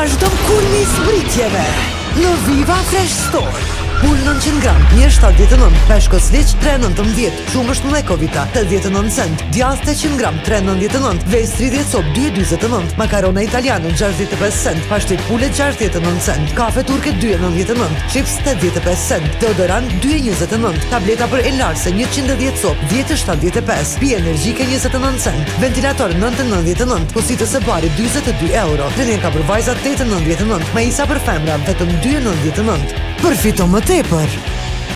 Vazhdo kulmi zbritjeve. Lëviva Fresh Store. Pull 900 gram, 1,79, peshkos liq, 3,19, shumësht mlekovita, 89 cent, djath 800 gram, 3,99, vez 30 cop, 2,29, makarona italiane, 65 cent, pashtet pule, 69 cent, kafe turke, 2,99, chips, 85 cent, deodorant, 2,29, tableta për elarse, 110 cop, 10,75, pi energjike, 29 cent, ventilator, 9,99, kusitës e bari, 22 euro, trenirka për vajzat, 8,99, maisa për femra, vetëm 2,99. Përfito më tepër!